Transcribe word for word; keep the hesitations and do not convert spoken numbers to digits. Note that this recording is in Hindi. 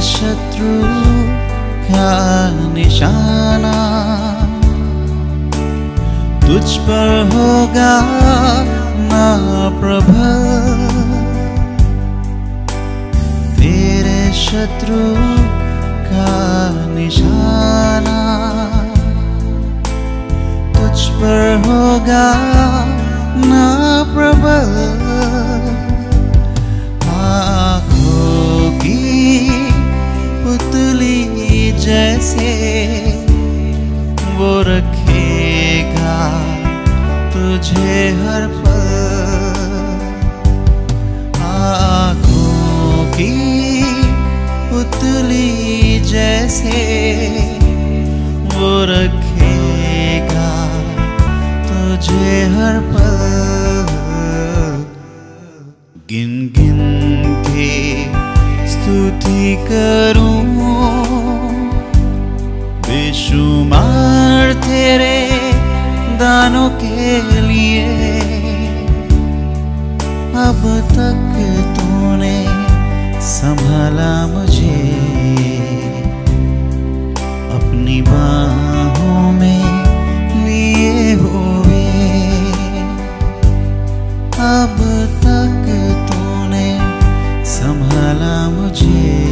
शत्रु का निशाना तुझ पर होगा ना प्रबल। तेरे शत्रु का निशाना तुझ पर होगा ना प्रबल। आँखों की पुतली जैसे वो रखेगा तुझे हर पल। आँखों की पुतली जैसे वो रखेगा तुझे हर पल। गिन गिन के स्तुति करूं बेशुमार तेरे दानों के लिए। अब तक तूने संभाला मुझे अपनी बाहों में लिए हुए। अब तक तूने संभाला मुझे